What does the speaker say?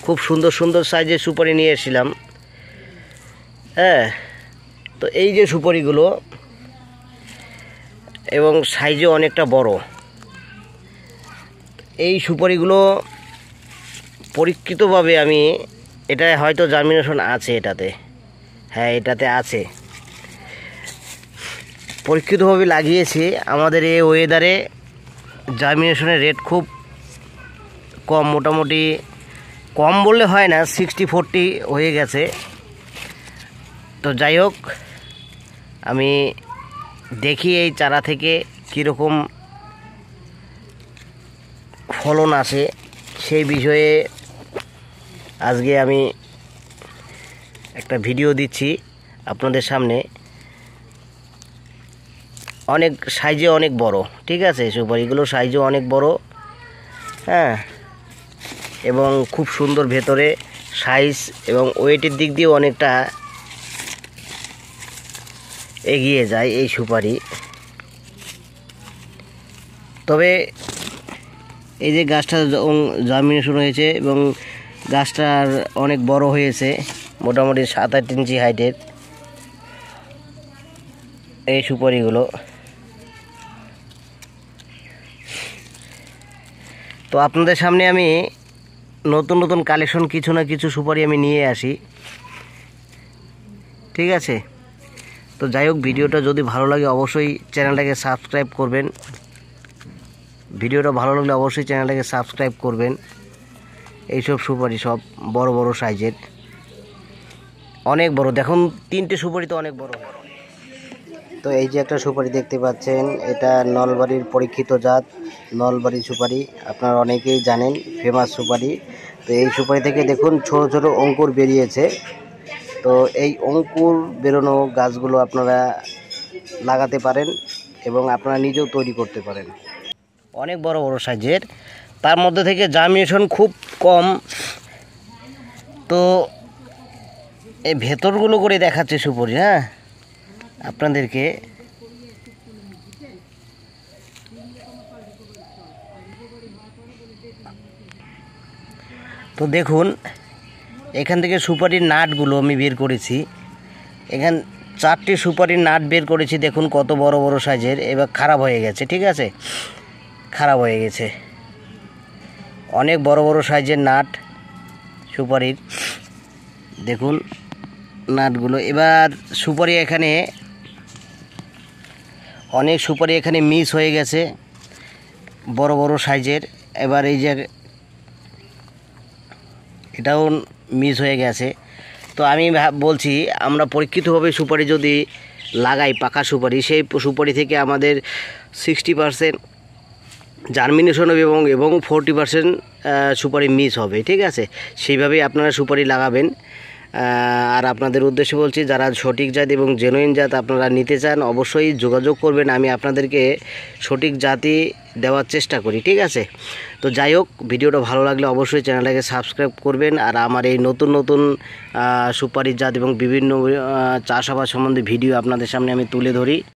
খুব সুন্দর সুন্দর সাইজের সুপারি নিয়ে এসেছিলাম। হ্যাঁ, তো এই যে সুপারিগুলো এবং সাইজও অনেকটা বড়। এই সুপারিগুলো পরীক্ষিতভাবে আমি, এটা হয়তো জার্মিনেশন আছে এটাতে, হ্যাঁ এটাতে আছে, পরীক্ষিতভাবে লাগিয়েছি। আমাদের এই ওয়েদারে জার্মিনেশনের রেট খুব কম, মোটামুটি কম বললে হয় না, 60-40 হয়ে গেছে। তো যাই হোক, আমি দেখি এই চারা থেকে কীরকম ফলন আসে, সেই বিষয়ে আজকে আমি একটা ভিডিও দিচ্ছি আপনাদের সামনে। অনেক সাইজে অনেক বড়, ঠিক আছে, সুপারিগুলো সাইজও অনেক বড়। হ্যাঁ, এবং খুব সুন্দর ভেতরে সাইজ এবং ওয়েটের দিক দিয়েও অনেকটা এগিয়ে যায় এই সুপারি। তবে এই যে গাছটা জার্মিনেশন হয়েছে এবং গাছটার অনেক বড় হয়েছে, মোটামুটি 7-8 ইঞ্চি হাইটের এই সুপারিগুলো। তো আপনাদের সামনে আমি নতুন নতুন কালেকশন কিছু না কিছু সুপারি আমি নিয়ে আসি, ঠিক আছে। তো যাই হোক, ভিডিওটা যদি ভালো লাগে অবশ্যই চ্যানেলটাকে সাবস্ক্রাইব করবেন। ভিডিওটা ভালো লাগলে অবশ্যই চ্যানেলটাকে সাবস্ক্রাইব করবেন। এইসব সুপারি সব বড় বড় সাইজের, অনেক বড়। দেখুন 3টে সুপারি তো অনেক বড়। তো এই যে একটা সুপারি দেখতে পাচ্ছেন, এটা নলবাড়ির পরীক্ষিত জাত নলবাড়ি সুপারি, আপনারা অনেকেই জানেন, ফেমাস সুপারি। তো এই সুপারি থেকে দেখুন ছোট ছোট অঙ্কুর বেরিয়েছে। তো এই অঙ্কুর বেরোনো গাছগুলো আপনারা লাগাতে পারেন এবং আপনারা নিজেও তৈরি করতে পারেন। অনেক বড় বড় সাইজের, তার মধ্যে থেকে জার্মিনেশন খুব কম। তো এই ভেতরগুলো করে দেখাচ্ছে সুপারি, হ্যাঁ আপনাদেরকে। তো দেখুন, এখান থেকে সুপারির নাটগুলো আমি বের করেছি। এখান 4টে সুপারির নাট বের করেছি, দেখুন কত বড় বড় সাইজের। এবার খারাপ হয়ে গেছে, ঠিক আছে, খারাপ হয়ে গেছে। অনেক বড় বড় সাইজের নাট সুপারির, দেখুন নাটগুলো। এবার সুপারি এখানে অনেক সুপারি এখানে মিস হয়ে গেছে, বড় বড় সাইজের। এবার এই যে এটাও মিস হয়ে গেছে। তো আমি বলছি, আমরা পরীক্ষিতভাবে সুপারি যদি লাগাই, পাকা সুপারি, সেই সুপারি থেকে আমাদের 60% জার্মিনেশন হবে এবং 40% সুপারি মিস হবে, ঠিক আছে। সেইভাবেই আপনারা সুপারি লাগাবেন। আর আপনাদের উদ্দেশ্যে বলছি, যারা সঠিক জাত এবং জেনুইন জাত আপনারা নিতে চান অবশ্যই যোগাযোগ করবেন। আমি আপনাদেরকে সঠিক জাতই দেওয়ার চেষ্টা করি, ঠিক আছে। তো যাই হোক, ভিডিওটা ভালো লাগলে অবশ্যই চ্যানেলটাকে সাবস্ক্রাইব করবেন। আর আমার এই নতুন নতুন সুপারির জাত এবং বিভিন্ন চাষাবাদ সম্বন্ধে ভিডিও আপনাদের সামনে আমি তুলে ধরি।